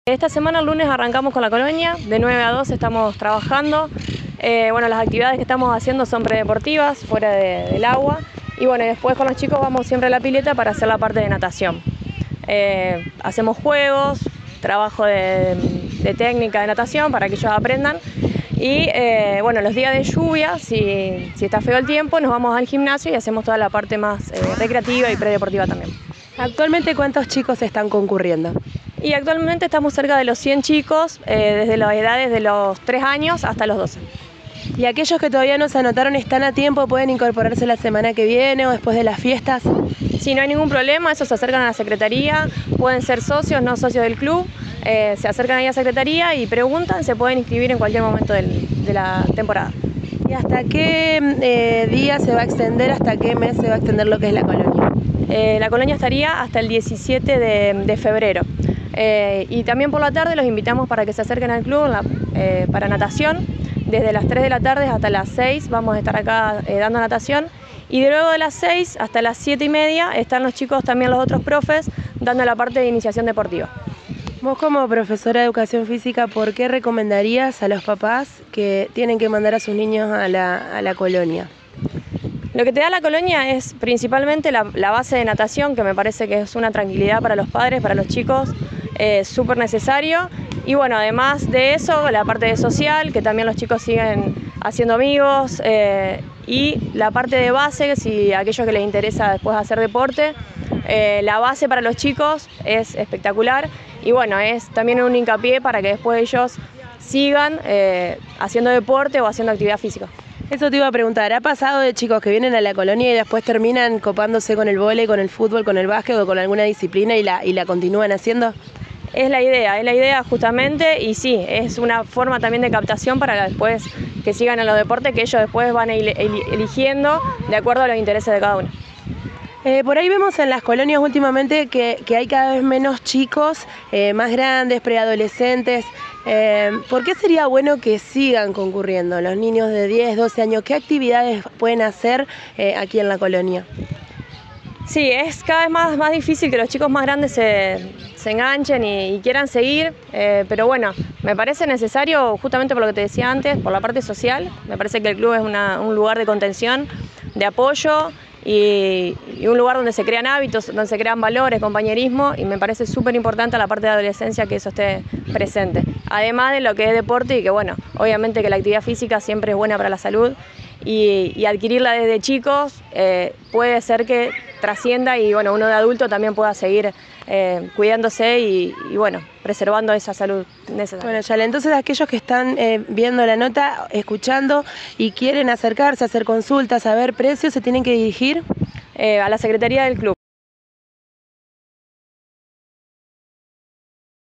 Esta semana, el lunes, arrancamos con la colonia, de 9 a 2 estamos trabajando. Bueno, las actividades que estamos haciendo son predeportivas, fuera del agua. Y bueno, después con los chicos vamos siempre a la pileta para hacer la parte de natación. Hacemos juegos, trabajo de técnica de natación para que ellos aprendan. Y bueno, los días de lluvia, si está feo el tiempo, nos vamos al gimnasio y hacemos toda la parte más recreativa y predeportiva también. ¿Actualmente cuántos chicos están concurriendo? Y actualmente estamos cerca de los 100 chicos, desde las edades de los 3 años hasta los 12. ¿Y aquellos que todavía no se anotaron están a tiempo? ¿Pueden incorporarse la semana que viene o después de las fiestas? Sí, no hay ningún problema, esos se acercan a la secretaría, pueden ser socios, no socios del club, se acercan ahí a la secretaría y preguntan, se pueden inscribir en cualquier momento de la temporada. ¿Y hasta qué día se va a extender, hasta qué mes se va a extender lo que es la colonia? La colonia estaría hasta el 17 de febrero. Y también por la tarde los invitamos para que se acerquen al club para natación. Desde las 3 de la tarde hasta las 6 vamos a estar acá dando natación. Y luego de las 6 hasta las 7 y media están los chicos, también los otros profes, dando la parte de iniciación deportiva. Vos como profesora de educación física, ¿por qué recomendarías a los papás que tienen que mandar a sus niños a la colonia? Lo que te da la colonia es principalmente la base de natación, que me parece que es una tranquilidad para los padres, para los chicos, súper necesario. Y bueno, además de eso, la parte de social, que también los chicos siguen haciendo amigos, y la parte de base, si a aquellos que les interesa después hacer deporte, la base para los chicos es espectacular. Y bueno, es también un hincapié para que después ellos sigan haciendo deporte o haciendo actividad física. Eso te iba a preguntar, ¿ha pasado de chicos que vienen a la colonia y después terminan copándose con el vóley, con el fútbol, con el básquet o con alguna disciplina y la continúan haciendo? Es la idea justamente, y sí, es una forma también de captación para después que sigan en los deportes, que ellos después van eligiendo de acuerdo a los intereses de cada uno. Por ahí vemos en las colonias últimamente que hay cada vez menos chicos, más grandes, preadolescentes. ¿Por qué sería bueno que sigan concurriendo los niños de 10, 12 años? ¿Qué actividades pueden hacer aquí en la colonia? Sí, es cada vez más difícil que los chicos más grandes se enganchen y quieran seguir, pero bueno, me parece necesario, justamente por lo que te decía antes, por la parte social. Me parece que el club es un lugar de contención, de apoyo y un lugar donde se crean hábitos, donde se crean valores, compañerismo, y me parece súper importante a la parte de adolescencia que eso esté presente. Además de lo que es deporte y que bueno, obviamente que la actividad física siempre es buena para la salud y adquirirla desde chicos puede ser que trascienda y bueno, uno de adulto también pueda seguir cuidándose y bueno, preservando esa salud necesaria. Bueno, Yale, entonces aquellos que están viendo la nota, escuchando y quieren acercarse, hacer consultas, saber precios, ¿se tienen que dirigir? A la secretaría del club.